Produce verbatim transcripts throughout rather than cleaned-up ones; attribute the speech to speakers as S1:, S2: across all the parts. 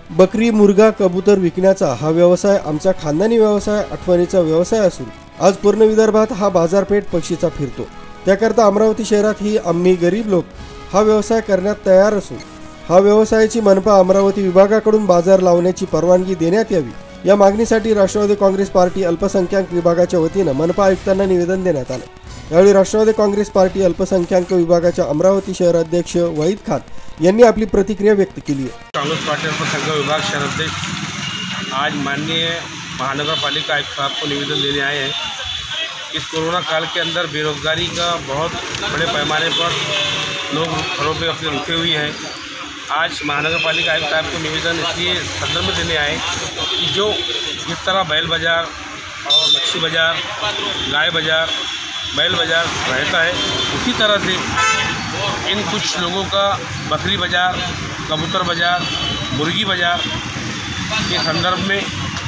S1: बकरी, मुर्गा, कबूतर विकण्याचा हा व्यवसाय आमचा खानदानी व्यवसाय, आठवणीचा व्यवसाय असून आज पूर्ण विदर्भात हा बाजारपेठ पक्षीचा फिरतो। त्याकरता अमरावती शहरात ही आम्ही गरीब लोक हा व्यवसाय करण्यात तयार असून हा व्यवसायाची मनपा अमरावती विभागाकडून बाजार लावण्याची परवानगी देण्यात यावी या मागणीसाठी राष्ट्रवादी काँग्रेस पार्टी अल्पसंख्याक विभागाच्या वतीने मनपा आयुक्तांना निवेदन देण्यात आले। यावेळी राष्ट्रवादी काँग्रेस पार्टी अल्पसंख्याक विभागाच्या अमरावती शहर अध्यक्ष वहीद खान यांनी आपली प्रतिक्रिया व्यक्त केली है।
S2: कांग्रेस पार्टी अल्पसंख्यक विभाग शहर अध्यक्ष आज माननीय महानगर पालिका आयुक्त साहब को निवेदन देने आए हैं। इस कोरोना काल के अंदर बेरोजगारी का बहुत बड़े पैमाने पर लोग घरों पे अपने रुके हुए हैं। आज महानगर पालिका आयुक्त साहब को निवेदन इसलिए संदर्भ में देने आए कि जो जिस तरह बैल बाज़ार और मच्छी बाज़ार, गाय बाज़ार, बैल बाज़ार रहता है, उसी तरह से इन कुछ लोगों का बकरी बाज़ार, कबूतर बाज़ार, मुर्गी बाज़ार के संदर्भ में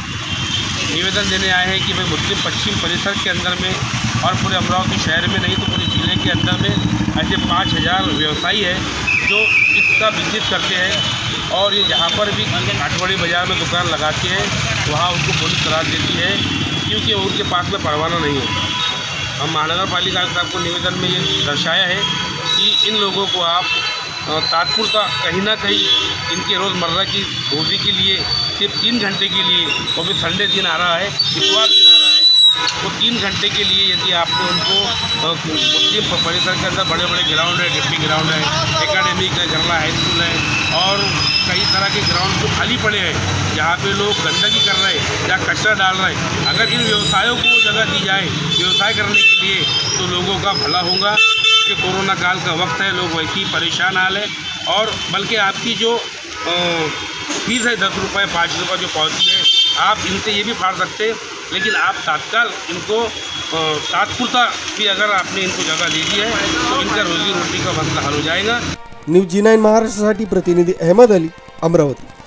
S2: निवेदन देने आए हैं कि भाई मुस्लिम पश्चिम परिसर के अंदर में और पूरे अमरावती शहर में नहीं तो पूरे ज़िले के अंदर में ऐसे पाँच हज़ार व्यवसायी है जो इसका बिजनेस करते हैं और ये जहाँ पर भी आठवड़ी बाज़ार में दुकान लगाते हैं वहाँ उनको पुलिस करार देती है क्योंकि उनके पास में परवाना नहीं है। हम महानगर पालिका साहब को निवेदन में ये दर्शाया है कि इन लोगों को आप तात्पुरता कहीं ना कहीं इनके रोज़मर्रा की रोज़ी के लिए सिर्फ तीन घंटे के लिए, वो भी संडे दिन आ रहा है, इतवार दिन आ रहा है, तो तीन घंटे के लिए यदि आपने उनको मुस्लिम परिसर के अंदर बड़े बड़े ग्राउंड है, डिप्टी ग्राउंड है, एकेडमिक है, जरला हाई स्कूल है और कई तरह के ग्राउंड जो खाली पड़े हैं जहाँ पे लोग गंदगी कर रहे हैं या कचरा डाल रहे हैं, अगर इन व्यवसायों को जगह दी जाए व्यवसाय करने के लिए तो लोगों का भला होगा। कि कोरोना काल का वक्त है, लोग वैसे ही परेशान हाल है और बल्कि आपकी जो फीस है दस रुपये पाँच रुपये जो पहुँची है, आप इनसे ये भी फाड़ सकते हैं, लेकिन आप तत्काल इनको तात्पुरता भी अगर आपने इनको जगह दे दी है तो इनका रोजी रोटी का मसला हल हो जाएगा।
S1: न्यूज जी नाइन महाराष्ट्रासाठी प्रतिनिधी अहमद अली, अमरावती।